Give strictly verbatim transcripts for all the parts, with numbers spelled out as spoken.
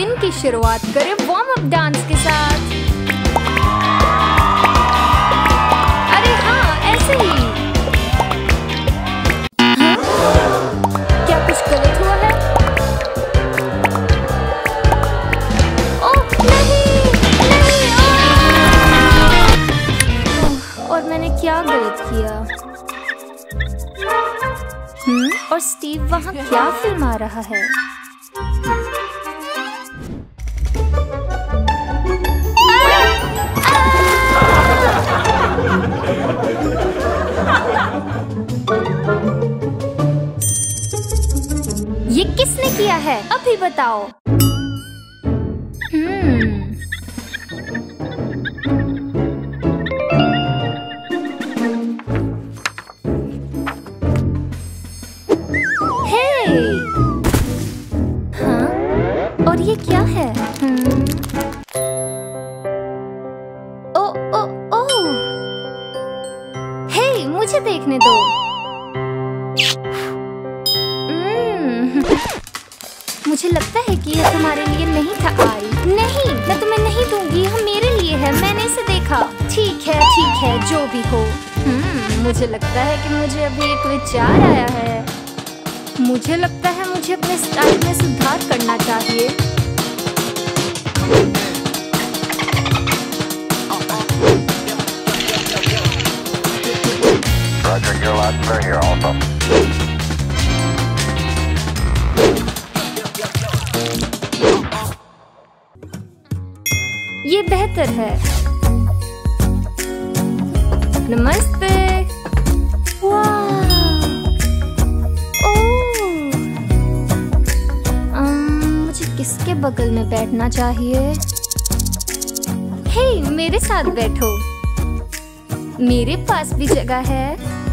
दिन की शुरुआत करें वार्म अप डांस के साथ। अरे हाँ, ऐसे ही। हाँ? क्या कुछ गलत हुआ है? ओह नहीं, नहीं, ओह! और मैंने क्या गलत किया? हम्म, और स्टीव वहाँ क्या फिल्मा रहा है? ये किसने किया है? अभी बताओ। हम्म। हे! हाँ? और ये क्या है? हम्म। ओ ओ ओ! हे, मुझे देखने दो। मुझे लगता है कि यह तुम्हारे लिए नहीं था आई। नहीं, मैं तुम्हें नहीं दूंगी, यह मेरे लिए है, मैंने इसे देखा। ठीक है, ठीक है, जो भी हो। हम्म, मुझे लगता है कि मुझे अभी एक विचार आया है। मुझे लगता है मुझे अपने स्टाइल में सुधार करना चाहिए। Roger, you're loud and clear here also. ये बेहतर है। नमस्ते। वाह! ओह! अम्म, मुझे किसके बगल में बैठना चाहिए? हे, मेरे साथ बैठो। मेरे पास भी जगह है।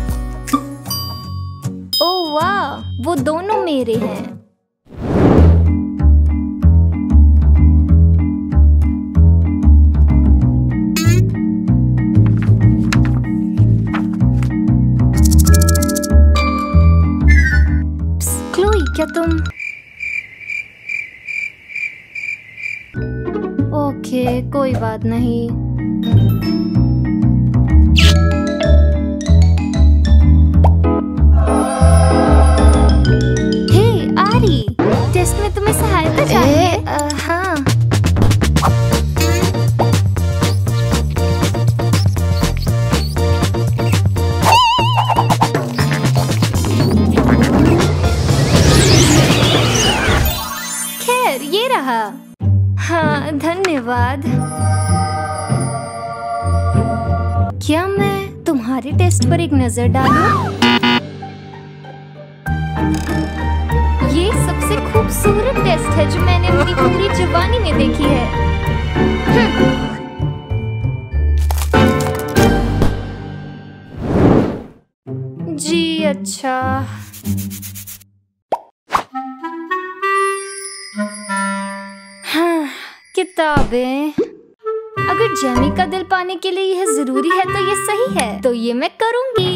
ओह वाह! वो दोनों मेरे हैं। क्या तुम? ओके, कोई बात नहीं। हे आरी, टेस्ट में तुम्हें सहायता चाहिए? आ, हाँ। ये रहा। हाँ, धन्यवाद। क्या मैं तुम्हारे टेस्ट पर एक नजर डालूं? ये सबसे खूबसूरत टेस्ट है जो मैंने अपनी पूरी जवानी में देखी है। जी अच्छा। किताबें। अगर जेमी का दिल पाने के लिए यह जरूरी है तो ये सही है, तो ये मैं करूंगी।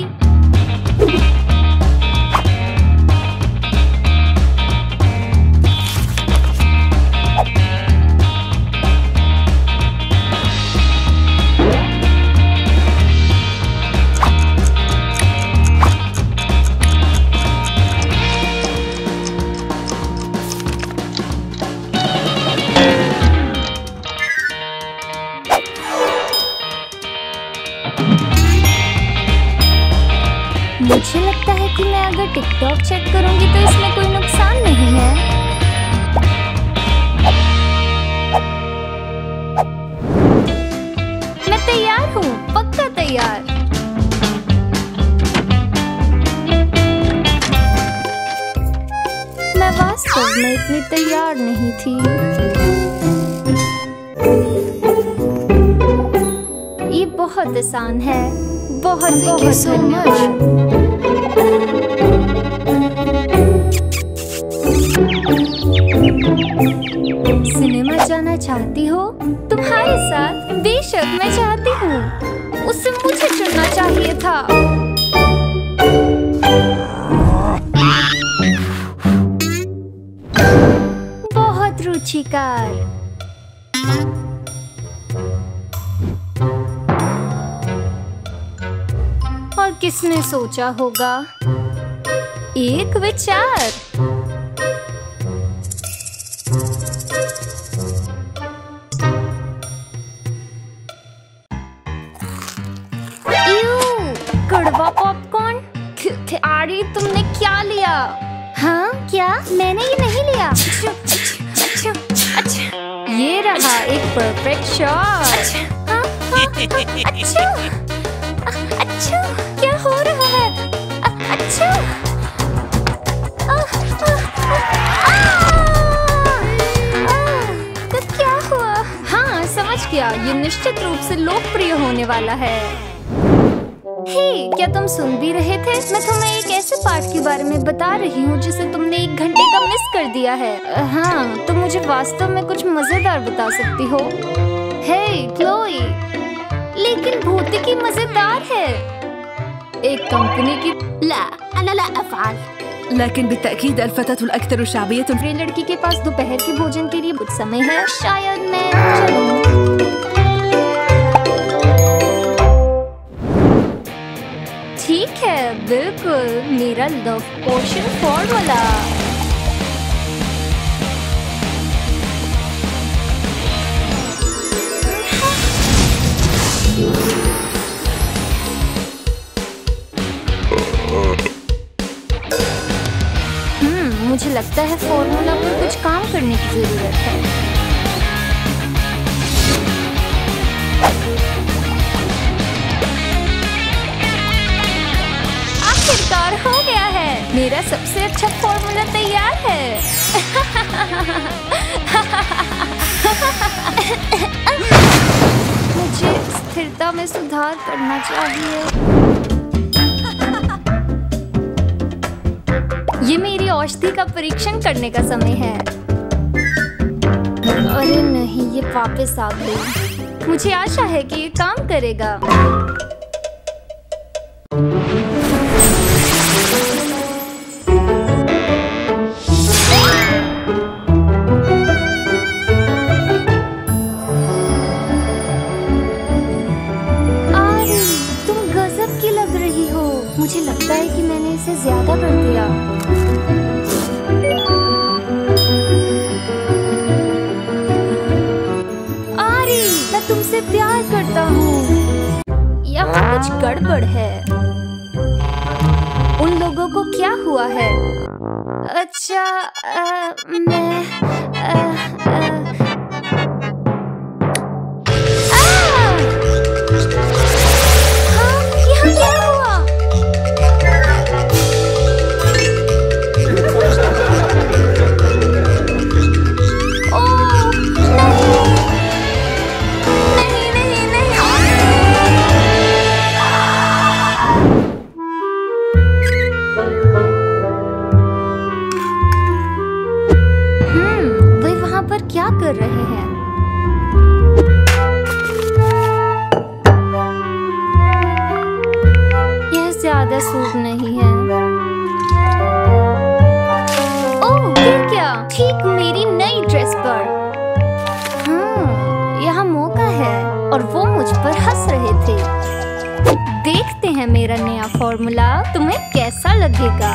मुझे लगता है कि मैं अगर टिकटॉक चेक करूंगी तो इसमें कोई नुकसान नहीं है। मैं तैयार हूँ, पक्का तैयार। मैं वास्तव में इतनी तैयार नहीं थी। ये बहुत आसान है। बहुत बहुत धन्यवाद। सिनेमा जाना चाहती हो? तुम्हारे साथ? बेशक मैं चाहती हूँ। उससे मुझे चुनना चाहिए था। बहुत रुचि शिकार। और किसने सोचा होगा? एक विचार। कड़वा पॉपकॉर्न। अरे तुमने क्या लिया? हाँ क्या? मैंने ये नहीं लिया। अच्छा, अच्छा, अच्छा। ये रहा एक परफेक्ट शॉट। अच्छा, हाँ, हाँ, अच्छा, अच्छा, क्या हो रहा है? अच्छा, आ, आ, आ, तो क्या हुआ? हाँ समझ गया, ये निश्चित रूप से लोकप्रिय होने वाला है। हे, क्या तुम सुन भी रहे थे? मैं तुम्हें एक ऐसे पार्ट के बारे में बता रही हूँ जिसे तुमने एक घंटे का मिस कर दिया है। हाँ, तुम मुझे वास्तव में कुछ मजेदार बता सकती हो? हे, क्लोई, लेकिन भौतिकी मजेदार है। एक कंपनी की ला अना ला अफ़अल, लेकिन بالتأكيد الفتاة الأكثر شعبية मेरे लड़की के पास दोपहर के भोजन के लिए कुछ समय है। शायद मैं चलूं। ठीक है, बिल्कुल मेरा लव पोशन फॉर्मूला। हम्म मुझे लगता है फॉर्मूला पर कुछ काम करने की जरूरत है। आखिरकार हो गया है, मेरा सबसे अच्छा फॉर्मूला तैयार है। मुझे स्थिरता में सुधार करना चाहिए। ये मेरी औषधि का परीक्षण करने का समय है। अरे नहीं, ये वापस आ गई। मुझे आशा है कि ये काम करेगा। मुझे लगता है कि मैंने इसे ज्यादा कर दिया। आरी, मैं तुमसे प्यार करता हूँ। यहाँ कुछ गड़बड़ है। उन लोगों को क्या हुआ है? अच्छा, आ, मैं आ, आ, क्या कर रहे हैं? यह ज्यादा सूट नहीं है। ओह, फिर क्या? ठीक मेरी नई ड्रेस पर। हाँ, यहाँ मौका है और वो मुझ पर हंस रहे थे। देखते हैं मेरा नया फॉर्मूला तुम्हें कैसा लगेगा।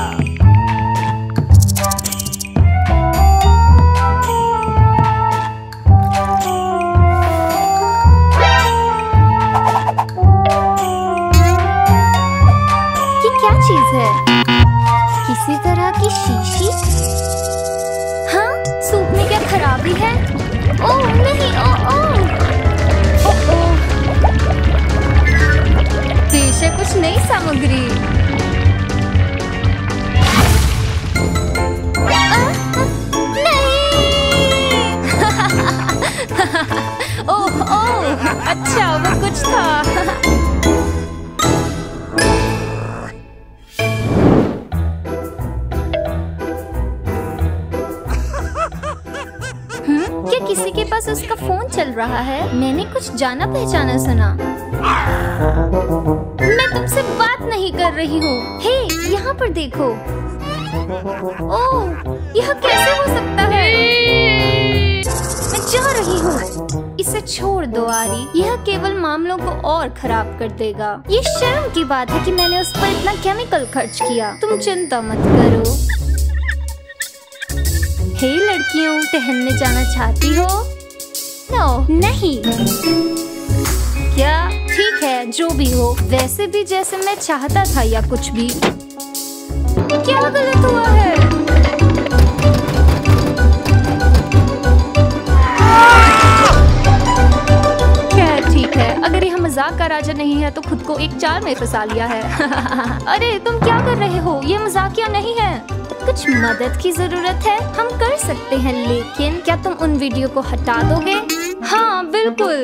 चीज है किसी तरह की शीशी। हाँ, सूप में क्या खराबी है? ओह नहीं, ओह ओह ओह ओह पेश है कुछ नई सामग्री। आ, नहीं। ओह ओह अच्छा, वो कुछ था। किसी के पास उसका फोन चल रहा है। मैंने कुछ जाना पहचाना सुना। मैं तुमसे बात नहीं कर रही हूँ। हे, यहाँ पर देखो। ओह, यह कैसे हो सकता है? मैं जा रही हूँ। इसे छोड़ दो आरी, यह केवल मामलों को और खराब कर देगा। ये शर्म की बात है कि मैंने उस पर इतना केमिकल खर्च किया। तुम चिंता मत करो। हे लड़कियों, टहलने जाना चाहती हो? नो, नहीं। क्या? ठीक है, जो भी हो। वैसे भी जैसे मैं चाहता था या कुछ भी। क्या गलत हुआ है? खैर ठीक है, अगर यह मजाक का राजा नहीं है तो खुद को एक चाल में फंसा लिया है। अरे तुम क्या कर रहे हो? ये मजाकिया नहीं है। कुछ मदद की जरूरत है? हम कर सकते हैं, लेकिन क्या तुम उन वीडियो को हटा दोगे? हाँ बिल्कुल।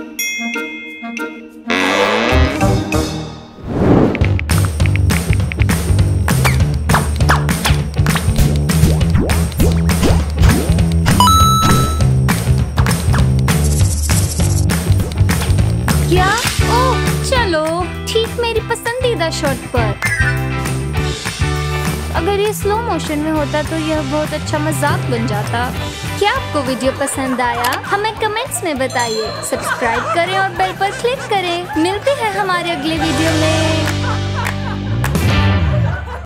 क्या? ओह चलो, ठीक मेरी पसंदीदा शॉट पर। अगर ये स्लो मोशन में होता तो यह बहुत अच्छा मजाक बन जाता। क्या आपको वीडियो पसंद आया? हमें कमेंट्स में बताइए। सब्सक्राइब करें और बेल पर क्लिक करें। मिलते हैं हमारे अगले वीडियो में।